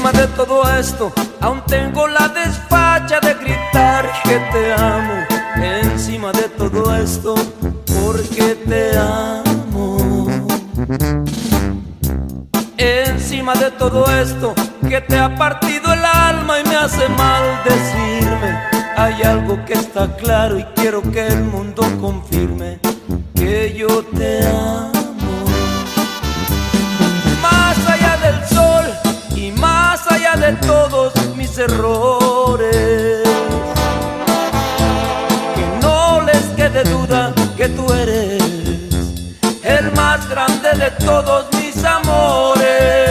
Encima de todo esto, aún tengo la desfacha de gritar que te amo. Encima de todo esto, porque te amo. Encima de todo esto, que te ha partido el alma y me hace mal decirme. Hay algo que está claro y quiero que el mundo confirme: que yo te amo. Más allá del sol y más allá de todos mis errores, que no les quede duda que tú eres el más grande de todos mis amores.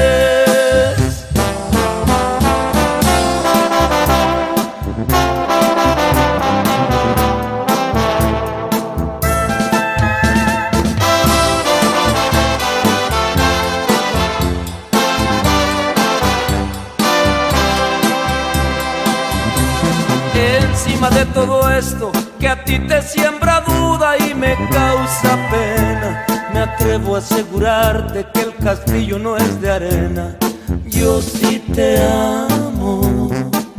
Encima de todo esto, que a ti te siembra duda y me causa pena, me atrevo a asegurarte que el castillo no es de arena. Yo sí te amo.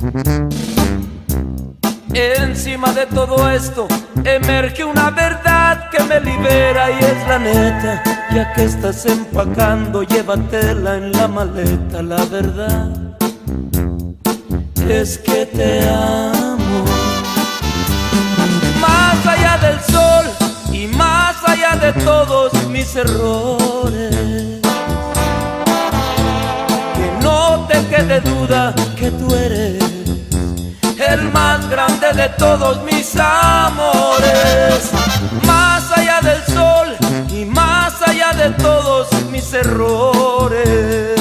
Encima de todo esto, emerge una verdad que me libera y es la neta. Ya que estás empacando, llévatela en la maleta. La verdad es que te amo. Más allá del sol y más allá de todos mis errores, que no te quede duda que tú eres el más grande de todos mis amores. Más allá del sol y más allá de todos mis errores,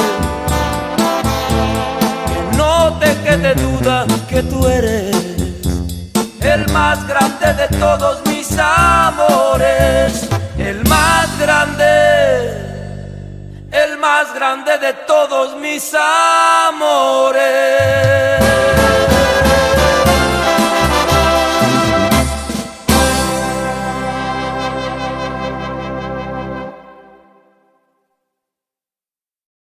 que no te quede duda que tú eres el más grande de todos mis amores. El más grande de todos mis amores.